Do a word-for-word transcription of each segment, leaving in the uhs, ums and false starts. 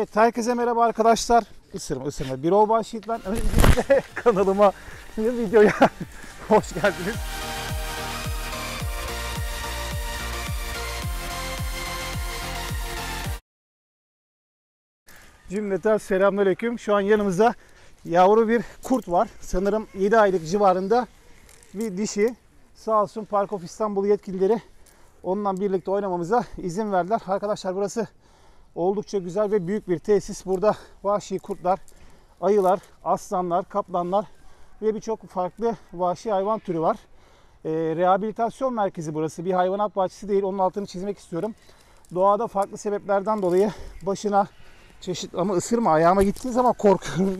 Evet, herkese merhaba arkadaşlar. Isırma ısırma. Bir ol başlayıp ben öncelikle kanalıma videoya hoş geldiniz. Cümleten selamünaleyküm. Şu an yanımızda yavru bir kurt var. Sanırım yedi aylık civarında bir dişi. Sağ olsun Park of İstanbul yetkilileri onunla birlikte oynamamıza izin verdiler. Arkadaşlar burası oldukça güzel ve büyük bir tesis. Burada vahşi kurtlar, ayılar, aslanlar, kaplanlar ve birçok farklı vahşi hayvan türü var. E, rehabilitasyon merkezi burası. Bir hayvanat bahçesi değil. Onun altını çizmek istiyorum. Doğada farklı sebeplerden dolayı başına çeşit ama ısırma, ayağıma gittiği zaman korkuyorum.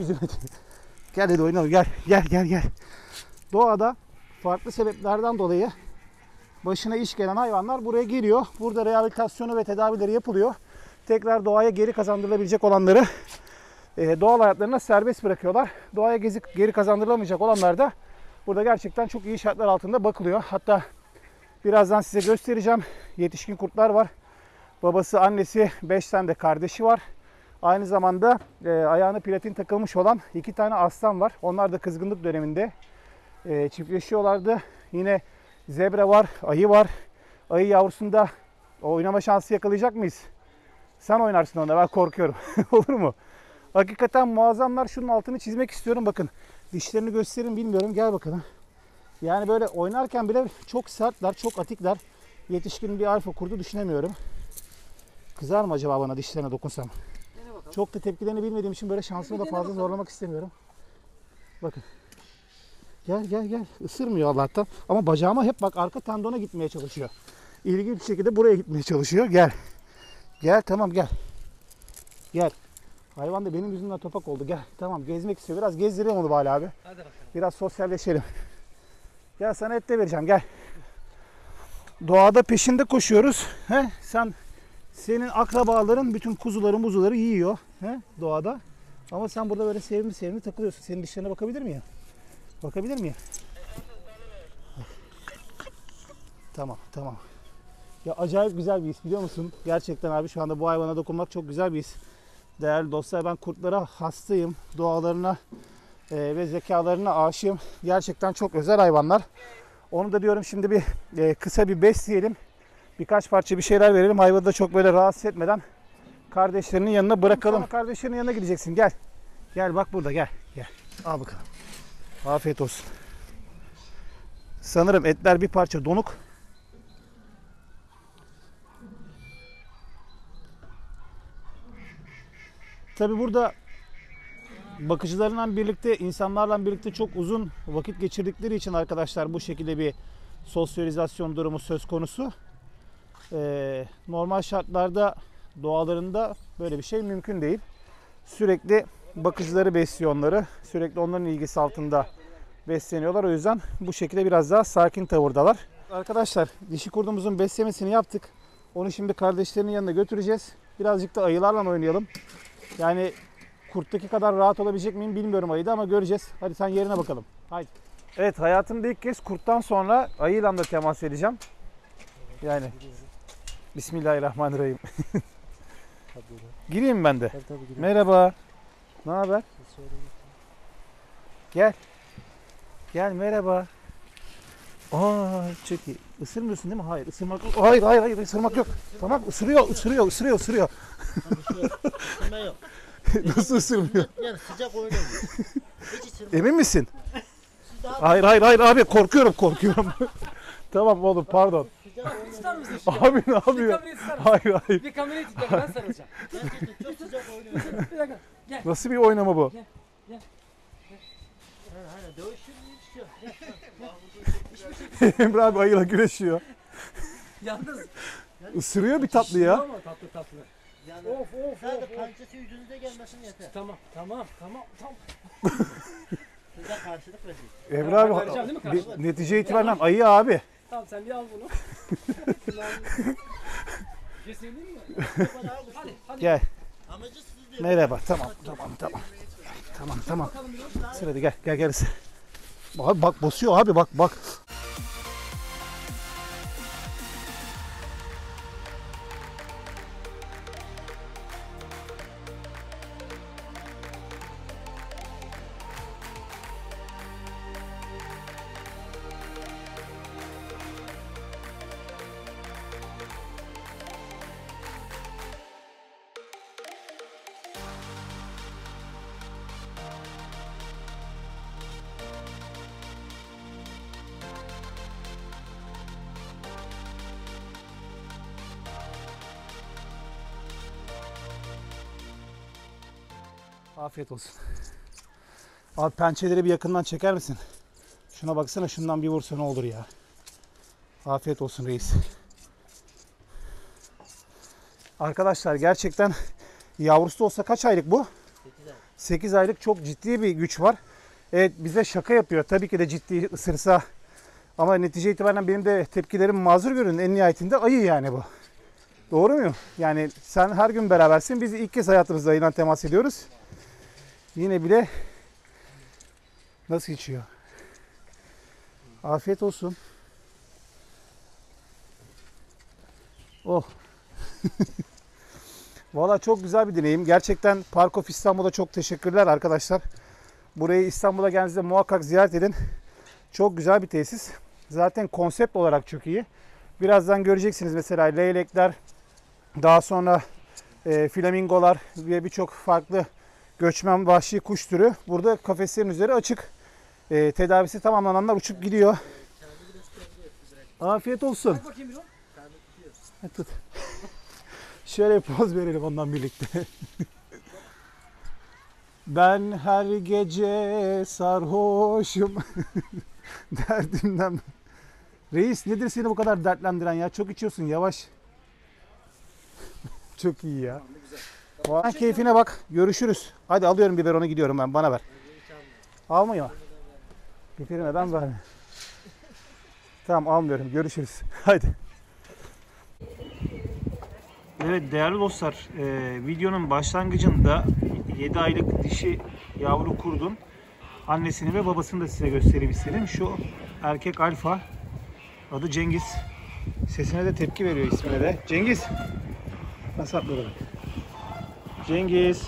Gel hadi oynayalım. Gel, gel, gel, gel. Doğada farklı sebeplerden dolayı başına iş gelen hayvanlar buraya geliyor. Burada rehabilitasyonu ve tedavileri yapılıyor. Tekrar doğaya geri kazandırılabilecek olanları e, doğal hayatlarına serbest bırakıyorlar. Doğaya gezip geri kazandırılamayacak olanlar da burada gerçekten çok iyi şartlar altında bakılıyor. Hatta birazdan size göstereceğim. Yetişkin kurtlar var. Babası, annesi, beş tane de kardeşi var. Aynı zamanda e, ayağına platin takılmış olan iki tane aslan var. Onlar da kızgınlık döneminde e, çiftleşiyorlardı. Yine zebra var, ayı var. Ayı yavrusunda oynama şansı yakalayacak mıyız? Sen oynarsın onda, ben korkuyorum. Olur mu? Hakikaten muazzamlar. Şunun altını çizmek istiyorum. Bakın dişlerini gösterin bilmiyorum. Gel bakalım. Yani böyle oynarken bile çok sertler, çok atikler. Yetişkin bir alfa kurdu düşünemiyorum. Kızar mı acaba bana dişlerine dokunsam? Çok da tepkilerini bilmediğim için böyle şansımı da fazla zorlamak istemiyorum. Bakın. Gel gel gel. Isırmıyor Allah'tan. Ama bacağıma hep bak arka tendona gitmeye çalışıyor. İlginç bir şekilde buraya gitmeye çalışıyor. Gel. Gel tamam gel. Gel. Hayvan da benim yüzümden topak oldu. Gel. Tamam gezmek istiyor. Biraz gezdireyim onu Bali abi. Hadi bakalım. Biraz sosyalleşelim. Gel sana et de vereceğim. Gel. Doğada peşinde koşuyoruz. He? Sen senin akrabaların bütün kuzuları muzuları yiyor. He? Doğada. Ama sen burada böyle sevimli sevimli takılıyorsun. Senin dişlerine bakabilir miyim? Bakabilir miyim? Tamam tamam. Ya acayip güzel bir his biliyor musun? Gerçekten abi şu anda bu hayvana dokunmak çok güzel bir his. Değerli dostlar, ben kurtlara hastayım. Doğalarına e, ve zekalarına aşığım. Gerçekten çok özel hayvanlar. Onu da diyorum şimdi bir e, kısa bir besleyelim. Birkaç parça bir şeyler verelim. Hayvanı da çok böyle rahatsız etmeden kardeşlerinin yanına bırakalım. Sonra kardeşlerinin yanına gideceksin. Gel. Gel bak burada gel. Gel. Al bakalım. Afiyet olsun. Sanırım etler bir parça donuk. Tabi burada bakıcılarla birlikte, insanlarla birlikte çok uzun vakit geçirdikleri için arkadaşlar bu şekilde bir sosyalizasyon durumu söz konusu. Ee, normal şartlarda doğalarında böyle bir şey mümkün değil. Sürekli bakıcıları besliyor onları. Sürekli onların ilgisi altında besleniyorlar. O yüzden bu şekilde biraz daha sakin tavırdalar. Arkadaşlar dişi kurdumuzun beslemesini yaptık. Onu şimdi kardeşlerinin yanına götüreceğiz. Birazcık da ayılarla oynayalım. Yani kurttaki kadar rahat olabilecek miyim bilmiyorum ayıda ama göreceğiz. Hadi sen yerine bakalım. Haydi. Evet, hayatımda ilk kez kurttan sonra ayıyla da temas edeceğim. Yani Bismillahirrahmanirrahim. Gireyim ben de. Tabii, tabii, merhaba. Ne haber? Gel. Gel merhaba. Aa çok iyi. Isırmıyorsun değil mi? Hayır, ısırmak yok. Hayır, hayır, hayır, ısırmak yok. Tamam, ısırıyor, ısırıyor, ısırıyor, ısırıyor. Yok. Nasıl ısırmıyor? Yani sıcak oynuyor. Emin misin? Hayır, hayır, hayır abi korkuyorum, korkuyorum. Tamam oğlum, pardon. Abi ne yapıyor? Hayır, hayır. Bir kamerayı tut, ben sarılacağım. Gerçekten çok sıcak oynuyor. Bir dakika, gel. Nasıl bir oynama bu? Gel, gel. Hani dövüşür mü? Emre abi ayıyla güreşiyor. Yalnız. Isırıyor bir tatlı ya. Ama tatlı tatlı. Yani Of of sadece of. pençesi yüzünüze gelmesin yeter. Tamam, tamam, tamam, tamam. Size karşılık verin. Emre abi vereceğim değil mi karşılık? bir netice itibariyle ayı abi. Tamam sen bir al bunu. Kesin değil mi? Hadi, hadi. Gel. Amacı siz diye. Merhaba. Tamam, tamam, tamam. Tamam, tamam. Sırada gel, gel gel. Abi bak basıyor abi bak bak. Afiyet olsun. Abi pençeleri bir yakından çeker misin? Şuna baksana, şundan bir vursa ne olur ya. Afiyet olsun reis. Arkadaşlar gerçekten yavrusu da olsa kaç aylık bu? sekiz aylık, çok ciddi bir güç var. Evet, bize şaka yapıyor. Tabii ki de ciddi ısırsa. Ama netice itibariyle benim de tepkilerim mazur görün. En nihayetinde ayı yani bu. Doğru muyum? Yani sen her gün berabersin. Biz ilk kez hayatımızda ayıyla temas ediyoruz. Yine bile nasıl içiyor? Afiyet olsun. Oh. Valla çok güzel bir deneyim. Gerçekten Park of İstanbul'a çok teşekkürler arkadaşlar. Burayı İstanbul'a geldiğinizde muhakkak ziyaret edin. Çok güzel bir tesis. Zaten konsept olarak çok iyi. Birazdan göreceksiniz mesela leylekler, daha sonra e, flamingolar ve birçok farklı göçmen vahşi kuş türü burada kafeslerin üzeri açık. E, tedavisi tamamlananlar uçup gidiyor. Afiyet olsun. Bak bakayım bir o. Ha, tut. Şöyle poz verelim ondan birlikte. Ben her gece sarhoşum. Derdimden. Reis, nedir seni bu kadar dertlendiren ya? Çok içiyorsun, yavaş. Çok iyi ya. Tamam, keyfine bak. Görüşürüz. Hadi alıyorum biberonu, gidiyorum ben. Bana ver. Almayayım. Biberime ben ver. Tamam, almıyorum. Görüşürüz. Hadi. Evet değerli dostlar, e, videonun başlangıcında yedi aylık dişi yavru kurdun annesini ve babasını da size göstereyim istedim. Şu erkek alfa, adı Cengiz. Sesine de tepki veriyor, ismine de. Cengiz. Nasıl atladı? Cengiz.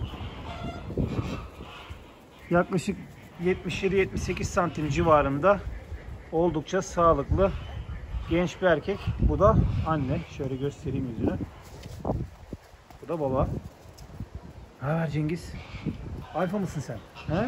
Yaklaşık yetmiş yedi yetmiş sekiz santim civarında, oldukça sağlıklı genç bir erkek. Bu da anne. Şöyle göstereyim yüzünü. Bu da baba. Ne haber Cengiz? Alfa mısın sen? He?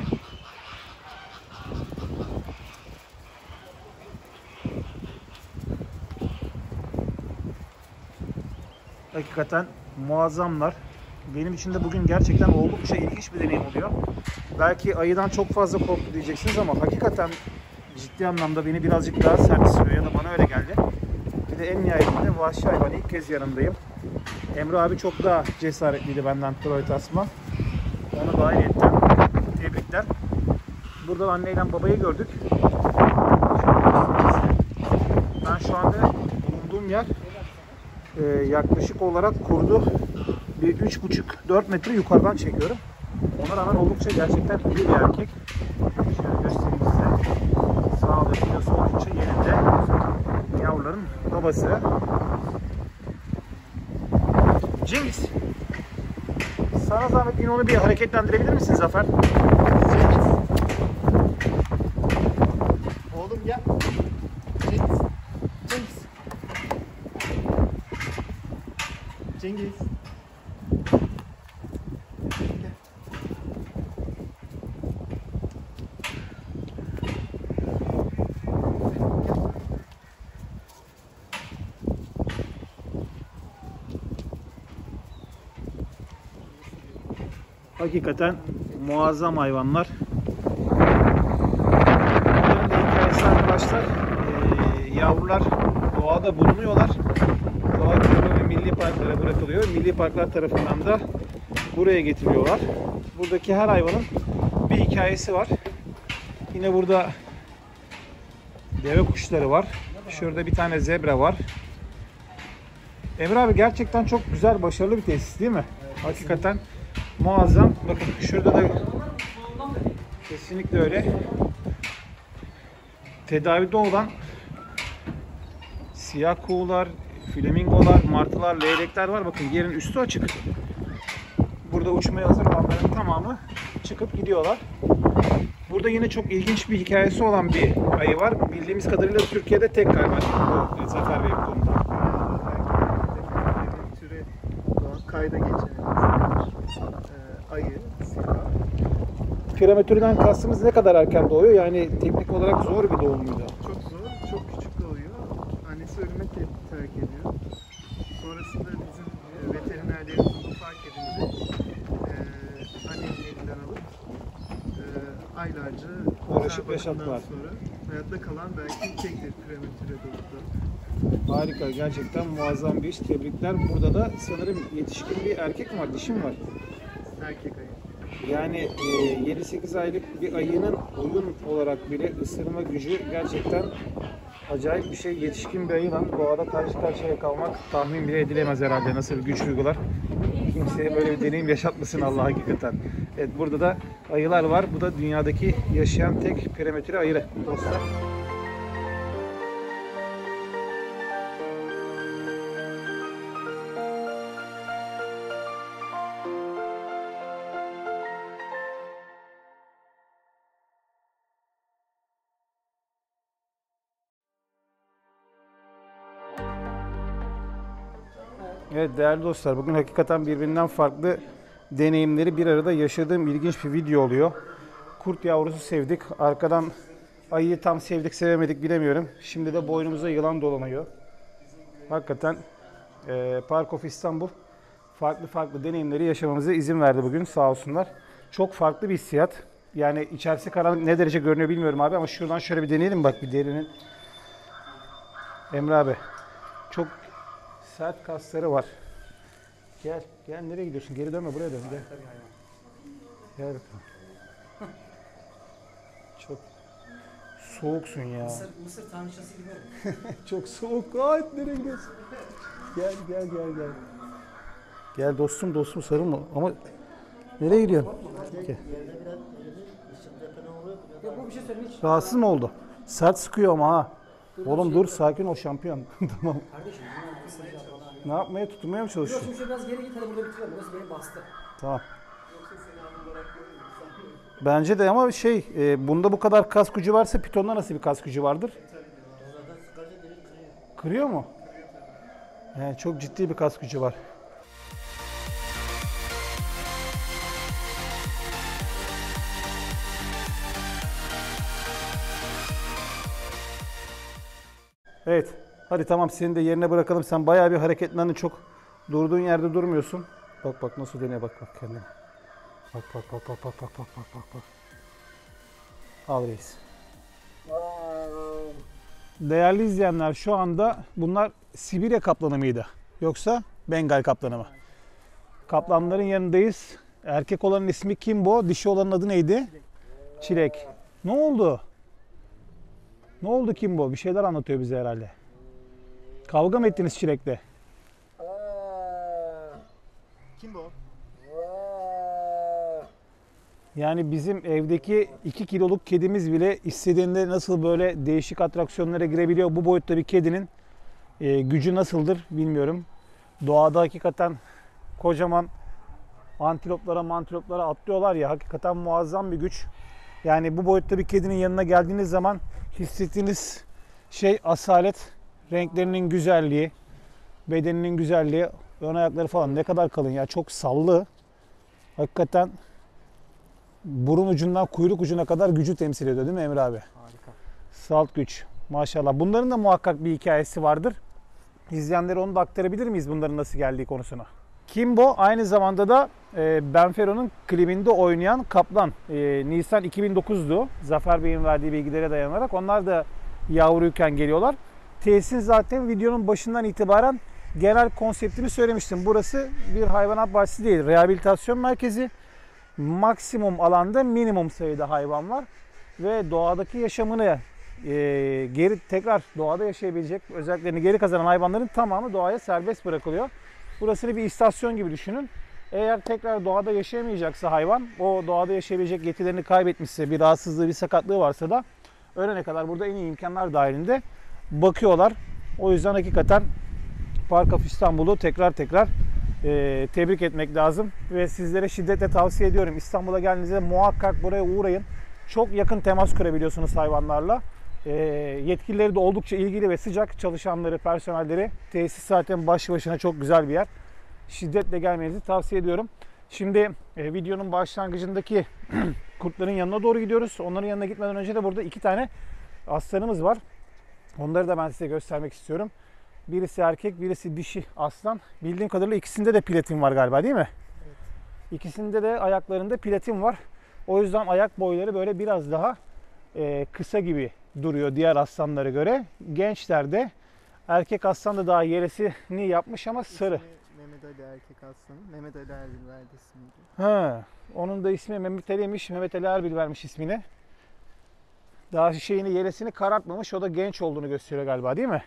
Hakikaten muazzamlar. Benim için de bugün gerçekten oldukça ilginç bir deneyim oluyor. Belki ayıdan çok fazla korktu diyeceksiniz ama hakikaten ciddi anlamda beni birazcık daha sert istiyor ya da bana öyle geldi. Bir de en nihayetinde vahşi hayvan, ilk kez yanındayım. Emre abi çok daha cesaretliydi benden, Troy Tasman. Onu da ayrıyetten tebrikler. Burada anneyle babayı gördük. Ben şu anda bulunduğum yer e, yaklaşık olarak kurdu bir üç buçuk dört metre yukarıdan çekiyorum. Ona rağmen oldukça gerçekten iyi bir erkek. Şöyle göstereyim size. Sağlığı, kilosu oldukça yerinde. Yavruların babası. Cengiz, sana zahmet yine onu bir hareketlendirebilir misin Zafer? Oğlum gel. Cengiz. Cengiz. Cengiz. Gel. Hakikaten muazzam hayvanlar. Bunların da hikayesi arkadaşlar, e, yavrular doğada bulunuyorlar. Doğa koruma ve milli parklara bırakılıyor. Milli parklar tarafından da buraya getiriliyorlar. Buradaki her hayvanın bir hikayesi var. Yine burada deve kuşları var. Şurada bir tane zebra var. Emre abi gerçekten çok güzel, başarılı bir tesis değil mi? Hakikaten muazzam. Bakın şurada da kesinlikle öyle. Tedavide olan siyah kuğular, flamingolar, martılar, leylekler var. Bakın yerin üstü açık. Burada uçmaya hazır olanların tamamı çıkıp gidiyorlar. Burada yine çok ilginç bir hikayesi olan bir ayı var. Bildiğimiz kadarıyla Türkiye'de tek galiba bu Zafer Bey bu konuda. Türe kayda geçen ayı, siyah. Prematürden kastımız ne kadar erken doğuyor? Yani teknik olarak zor bir doğum muydu? Çok zor, çok küçük doğuyor. Annesi ölüme te- terk ediyor. Sonrasında bizim e, veterinerlerimiz bunu fark edince e, annenin elinde aylarca Uğraşıp özel yaşattılar. bakımdan sonra hayatta kalan belki tektir prematüre doğumda. Harika, gerçekten muazzam bir iş. Tebrikler. Burada da sanırım yetişkin bir erkek mi var, dişi mi var? Erkek ayı. Yani e, yedi sekiz aylık bir ayının oyun olarak bile ısırma gücü gerçekten acayip bir şey. Yetişkin bir ayıyla doğada karşı karşıya kalmak tahmin bile edilemez herhalde nasıl bir güç uygular. Kimseye böyle bir deneyim yaşatmasın Allah hakikaten. Evet, burada da ayılar var. Bu da dünyadaki yaşayan tek prematüre ayı dostlar. Evet değerli dostlar, bugün hakikaten birbirinden farklı deneyimleri bir arada yaşadığım ilginç bir video oluyor. Kurt yavrusu sevdik. Arkadan ayıyı tam sevdik sevemedik bilemiyorum. Şimdi de boynumuza yılan dolanıyor. Hakikaten e, Park of İstanbul farklı farklı deneyimleri yaşamamıza izin verdi bugün, sağ olsunlar. Çok farklı bir hissiyat. Yani içerisi karanlık, ne derece görünüyor bilmiyorum abi, ama şuradan şöyle bir deneyelim bak, bir derinin. Emre abi çok sert kasları var. Gel, gel, nereye gidiyorsun? Geri dönme, buraya dön. Gel. Gel bakalım. Çok soğuksun ya. Mısır, Mısır tanrıçası gibi oldu. Çok soğuk. Ay, nereye gidiyorsun? Gel, gel, gel, gel. Gel dostum, dostum, sarılma. Ama nereye gidiyorsun? Gel. Yok bu bir şey söylemek için. Rahatsız mı oldu? Sert sıkıyor ama ha. Oğlum dur, sakin ol şampiyon. Tamam. Kardeşim bunun kısaca falan. Ne yapmaya, tutunmaya mı Yok çalışıyorsun? şimdi şöyle biraz geri git, hadi burada bitirelim. Burası beni bastı. Tamam. Bence de, ama şey, e, bunda bu kadar kas gücü varsa pitonda nasıl bir kas gücü vardır? Kırıyor mu? Yani çok ciddi bir kas gücü var. Evet. Hadi tamam, seni de yerine bırakalım. Sen bayağı bir hareketlendin, çok durduğun yerde durmuyorsun. Bak bak nasıl dönüyor, bak bak kendine. Bak bak bak bak bak bak bak bak bak bak. Al reis. Değerli izleyenler, şu anda bunlar Sibirya kaplanı mıydı? Yoksa Bengal kaplanı mı? Kaplanların yanındayız. Erkek olanın ismi Kimbo, dişi olanın adı neydi? Çilek. Ne oldu? Ne oldu Kimbo? Bir şeyler anlatıyor bize herhalde. Kavga mı ettiniz Çilek'le? Kim bu? Yani bizim evdeki iki kiloluk kedimiz bile istediğinde nasıl böyle değişik atraksiyonlara girebiliyor. Bu boyutta bir kedinin e, gücü nasıldır bilmiyorum. Doğada hakikaten kocaman antiloplara mantiloplara atlıyorlar ya, hakikaten muazzam bir güç. Yani bu boyutta bir kedinin yanına geldiğiniz zaman hissettiğiniz şey asalet, renklerinin güzelliği, bedeninin güzelliği, ön ayakları falan ne kadar kalın ya, çok sallı. Hakikaten burun ucundan kuyruk ucuna kadar gücü temsil ediyor değil mi Emre abi? Harika. Salt güç. Maşallah. Bunların da muhakkak bir hikayesi vardır. İzleyenlere onu da aktarabilir miyiz, bunların nasıl geldiği konusuna? Kimbo aynı zamanda da e, Benfero'nun klibinde oynayan kaplan. E, Nisan iki bin dokuz'du. Zafer Bey'in verdiği bilgilere dayanarak. Onlar da yavruyken geliyorlar. Tesisin zaten videonun başından itibaren genel konseptini söylemiştim. Burası bir hayvanat bahçesi değil, rehabilitasyon merkezi. Maksimum alanda minimum sayıda hayvan var ve doğadaki yaşamını e, geri tekrar doğada yaşayabilecek özelliklerini geri kazanan hayvanların tamamı doğaya serbest bırakılıyor. Burasını bir istasyon gibi düşünün. Eğer tekrar doğada yaşayamayacaksa hayvan, o doğada yaşayabilecek yetilerini kaybetmişse, bir rahatsızlığı, bir sakatlığı varsa da ölene kadar burada en iyi imkanlar dahilinde bakıyorlar. O yüzden hakikaten Park of İstanbul'u tekrar tekrar e, tebrik etmek lazım ve sizlere şiddetle tavsiye ediyorum. İstanbul'a geldiğinizde muhakkak buraya uğrayın. Çok yakın temas kurabiliyorsunuz hayvanlarla. E, yetkilileri de oldukça ilgili ve sıcak, çalışanları, personelleri. Tesis zaten başlı başına çok güzel bir yer. Şiddetle gelmenizi tavsiye ediyorum. Şimdi e, videonun başlangıcındaki kurtların yanına doğru gidiyoruz. Onların yanına gitmeden önce de burada iki tane aslanımız var. Onları da ben size göstermek istiyorum. Birisi erkek, birisi dişi aslan. Bildiğim kadarıyla ikisinde de platin var galiba, değil mi? Evet. İkisinde de ayaklarında platin var. O yüzden ayak boyları böyle biraz daha e, kısa gibi duruyor diğer aslanlara göre. Gençlerde erkek aslan da daha yelesini yapmış ama sarı. İsmi Mehmet Ali erkek aslanı. Mehmet Ali Erbil verdi ismini. Ha, onun da ismi Mehmet Ali'ymiş. Mehmet Ali Erbil vermiş ismini. Daha şeyini, yelesini karartmamış. O da genç olduğunu gösteriyor galiba, değil mi?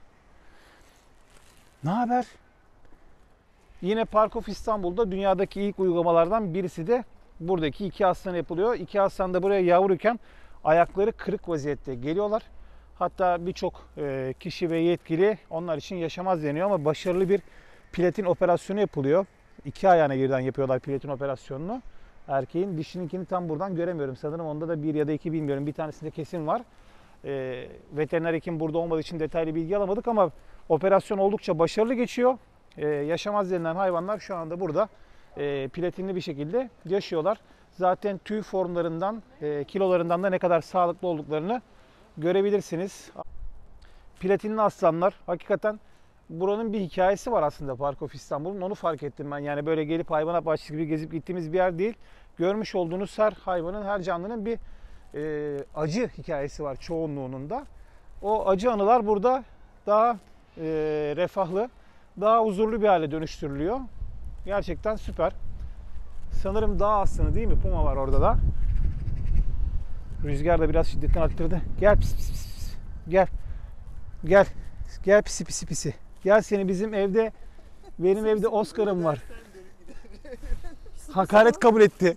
Ne haber? Yine Park of İstanbul'da dünyadaki ilk uygulamalardan birisi de buradaki iki aslan yapılıyor. İki aslan da buraya yavruyken ayakları kırık vaziyette geliyorlar. Hatta birçok e, kişi ve yetkili onlar için yaşamaz deniyor ama başarılı bir platin operasyonu yapılıyor. İki ayağına birden yapıyorlar platin operasyonunu. Erkeğin, dişininkini tam buradan göremiyorum. Sanırım onda da bir ya da iki bilmiyorum. Bir tanesinde kesin var. E, veteriner hekim burada olmadığı için detaylı bilgi alamadık ama operasyon oldukça başarılı geçiyor. E, yaşamaz denilen hayvanlar şu anda burada e, platinli bir şekilde yaşıyorlar. Zaten tüy formlarından, e, kilolarından da ne kadar sağlıklı olduklarını görebilirsiniz. Platinli aslanlar hakikaten buranın bir hikayesi var aslında Park of İstanbul'un. Onu fark ettim ben. Yani böyle gelip hayvanat bahçesi gibi gezip gittiğimiz bir yer değil. Görmüş olduğunuz her hayvanın, her canlının bir e, acı hikayesi var çoğunluğunun da. O acı anılar burada daha e, refahlı, daha huzurlu bir hale dönüştürülüyor. Gerçekten süper. Sanırım dağ aslanı değil mi? Puma var orada da. Rüzgar da biraz şiddetini arttırdı. Gel pis pis pis pis. Gel. Gel. Gel pisi pisi pisi. Gel, seni bizim evde, benim evde Oscar'ım var. Hakaret kabul etti.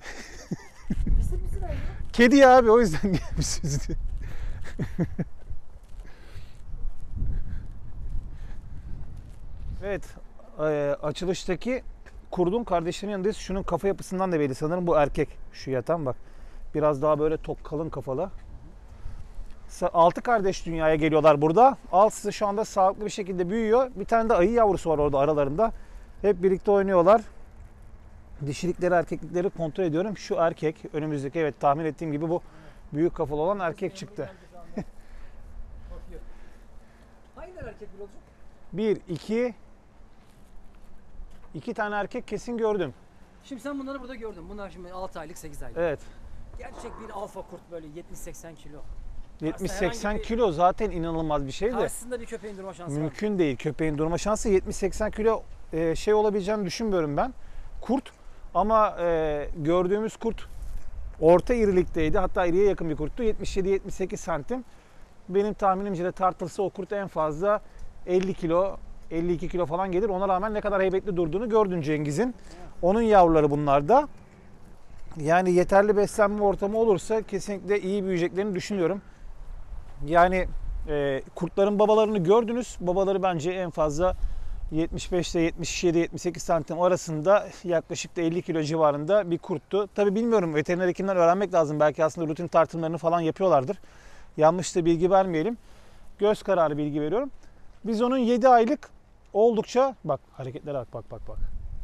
Kedi ya abi, o yüzden gelmişsiniz. Evet, açılıştaki kurdun kardeşlerinin yanındayız. Şunun kafa yapısından da belli. Sanırım bu erkek. Şu yatan bak. Biraz daha böyle tok, kalın kafalı. Altı kardeş dünyaya geliyorlar burada. Altısı şu anda sağlıklı bir şekilde büyüyor. Bir tane de ayı yavrusu var orada aralarında. Hep birlikte oynuyorlar. Dişilikleri, erkeklikleri kontrol ediyorum. Şu erkek önümüzdeki, evet tahmin ettiğim gibi bu büyük kafalı olan erkek çıktı. Hangi erkek bir olacak? Bir, iki, iki tane erkek kesin gördüm. Şimdi sen bunları burada gördün. Bunlar şimdi altı aylık, sekiz aylık. Evet. Gerçek bir alfa kurt, böyle yetmiş seksen kilo. yetmiş Aslında seksen herhangi bir- kilo zaten inanılmaz bir şey de. Karşısında bir köpeğin durma şansı var. Mümkün değil. Köpeğin durma şansı, yetmiş seksen kilo e, şey olabileceğini düşünmüyorum ben. Kurt, ama e, gördüğümüz kurt orta irilikteydi. Hatta iriye yakın bir kurttu. yetmiş yedi yetmiş sekiz santim. Benim tahminimce de tartılsa o kurt en fazla elli kilo, elli iki kilo falan gelir. Ona rağmen ne kadar heybetli durduğunu gördün Cengiz'in. Onun yavruları bunlar da. Yani yeterli beslenme ortamı olursa kesinlikle iyi büyüyeceklerini düşünüyorum. Yani e, kurtların babalarını gördünüz. Babaları bence en fazla yetmiş beş ile yetmiş yedi yetmiş sekiz santim arasında, yaklaşık da elli kilo civarında bir kurttu. Tabi bilmiyorum, veteriner hekimden öğrenmek lazım. Belki aslında rutin tartımlarını falan yapıyorlardır. Yanlış da bilgi vermeyelim. Göz kararı bilgi veriyorum. Biz onun yedi aylık oldukça, bak hareketlere bak bak bak bak.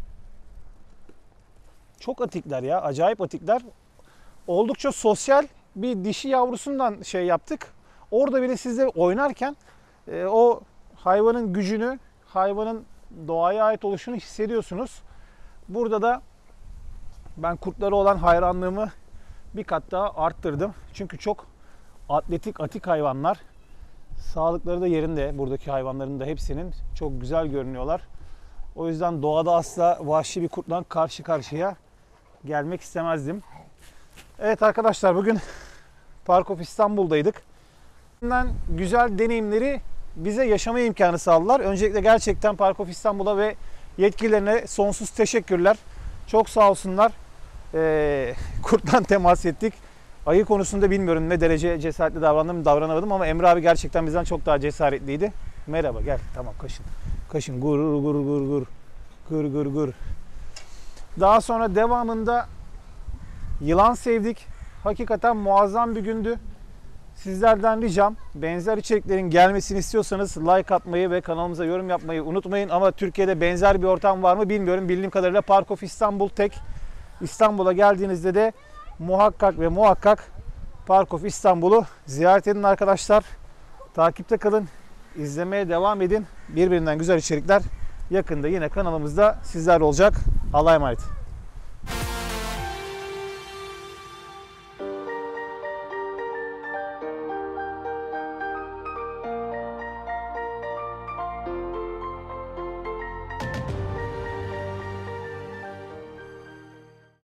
Çok atikler ya, acayip atikler. Oldukça sosyal bir dişi yavrusundan şey yaptık. Orada bile sizle oynarken e, o hayvanın gücünü, hayvanın doğaya ait oluşunu hissediyorsunuz. Burada da ben kurtlara olan hayranlığımı bir kat daha arttırdım. Çünkü çok atletik, atik hayvanlar. Sağlıkları da yerinde, buradaki hayvanların da hepsinin çok güzel görünüyorlar. O yüzden doğada asla vahşi bir kurtla karşı karşıya gelmek istemezdim. Evet arkadaşlar, bugün Park of İstanbul'daydık. Güzel deneyimleri bize yaşama imkanı sağladılar. Öncelikle gerçekten Park of İstanbul'a ve yetkililerine sonsuz teşekkürler. Çok sağ olsunlar. Ee, kurttan temas ettik. Ayı konusunda bilmiyorum ne derece cesaretli davrandım, davranamadım ama Emre abi gerçekten bizden çok daha cesaretliydi. Merhaba, gel. Tamam, kaşın. Kaşın. Gur gur gur gur. Gur gur gur. Daha sonra devamında yılan sevdik. Hakikaten muazzam bir gündü. Sizlerden ricam, benzer içeriklerin gelmesini istiyorsanız like atmayı ve kanalımıza yorum yapmayı unutmayın. Ama Türkiye'de benzer bir ortam var mı bilmiyorum. Bildiğim kadarıyla Park of İstanbul tek. İstanbul'a geldiğinizde de muhakkak ve muhakkak Park of İstanbul'u ziyaret edin arkadaşlar. Takipte kalın, izlemeye devam edin. Birbirinden güzel içerikler yakında yine kanalımızda sizler olacak. Allah'a emanet.